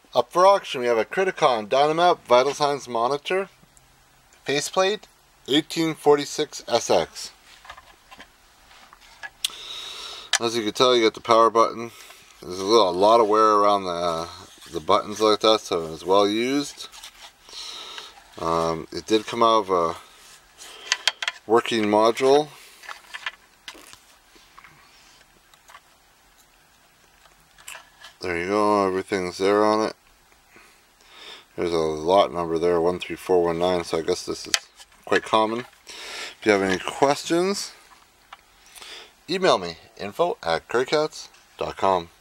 Up for auction, we have a Criticon Dynamap Vital Signs Monitor faceplate 1846 SX. As you can tell, you got the power button. There's a lot of wear around the buttons like that, so it's well used. It did come out of a working module. There you go, everything's there on it. There's a lot number there, 13419, so I guess this is quite common. If you have any questions, email me, info@currycats.com.